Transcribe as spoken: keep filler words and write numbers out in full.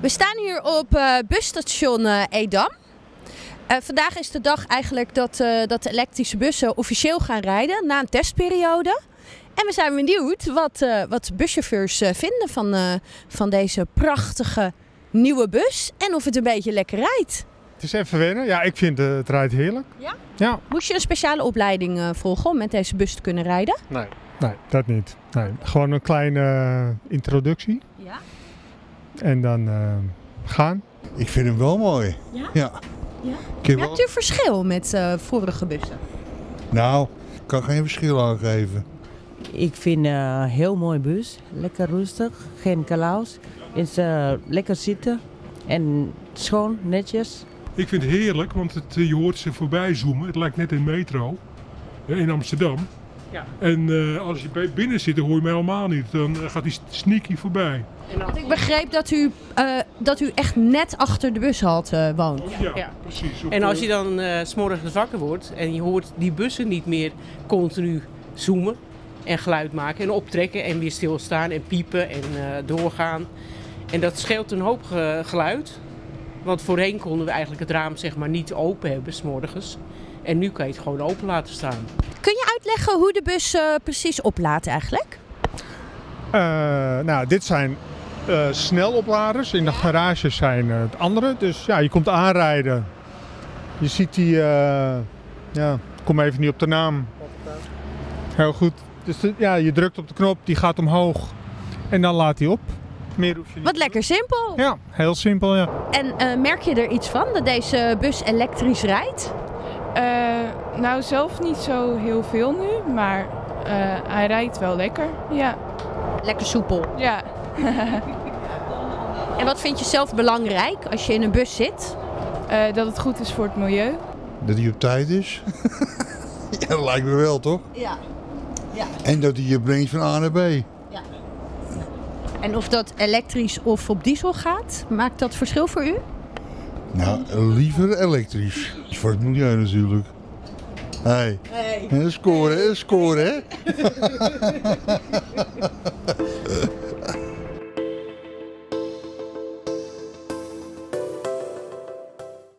We staan hier op uh, busstation uh, Edam. Uh, vandaag is de dag eigenlijk dat, uh, dat de elektrische bussen officieel gaan rijden na een testperiode. En we zijn benieuwd wat, uh, wat buschauffeurs uh, vinden van, uh, van deze prachtige nieuwe bus en of het een beetje lekker rijdt. Het is even wennen. Ja, ik vind uh, het rijdt heerlijk. Ja? Ja. Moest je een speciale opleiding uh, volgen om met deze bus te kunnen rijden? Nee, nee dat niet. Nee. Gewoon een kleine uh, introductie. Ja. En dan uh, gaan. Ik vind hem wel mooi. Ja? Ja. Ja? Wel... Merkt u verschil met uh, vorige bussen? Nou, ik kan geen verschil aangeven. Ik vind een uh, heel mooi bus. Lekker rustig, geen kalaus. Is uh, lekker zitten en schoon, netjes. Ik vind het heerlijk, want het, je hoort ze voorbij zoomen. Het lijkt net een metro in Amsterdam. Ja. En uh, als je binnen zit, dan hoor je mij helemaal niet. Dan gaat die sneaky voorbij. Want ik begreep dat u, uh, dat u echt net achter de bushalte uh, woont. Ja, ja. precies. Op, en als je dan uh, 's morgens wakker wordt en je hoort die bussen niet meer continu zoomen en geluid maken en optrekken en weer stilstaan en piepen en uh, doorgaan. En dat scheelt een hoop ge geluid. Want voorheen konden we eigenlijk het raam zeg maar niet open hebben 's morgens. En nu kan je het gewoon open laten staan. Kun je uitleggen hoe de bus uh, precies oplaadt eigenlijk? Uh, nou, dit zijn uh, snelopladers. In de garages zijn uh, het andere. Dus ja, je komt aanrijden. Je ziet die... Uh, ja, ik kom even niet op de naam. Heel goed. Dus de, ja, je drukt op de knop, die gaat omhoog. En dan laat hij op. Meer hoef je niet. Wat lekker simpel. Ja, heel simpel, ja. En uh, merk je er iets van dat deze bus elektrisch rijdt? Uh, nou, zelf niet zo heel veel nu, maar uh, hij rijdt wel lekker, ja. Lekker soepel. Ja. En wat vind je zelf belangrijk als je in een bus zit? Uh, dat het goed is voor het milieu. Dat hij op tijd is. Ja, dat lijkt me wel, toch? Ja. Ja. En dat hij je brengt van A naar B. Ja. En of dat elektrisch of op diesel gaat, maakt dat verschil voor u? Nou, liever elektrisch. Dat is voor het milieu natuurlijk. Hé, hey. hey. Scoren, hè? Scoren, hè?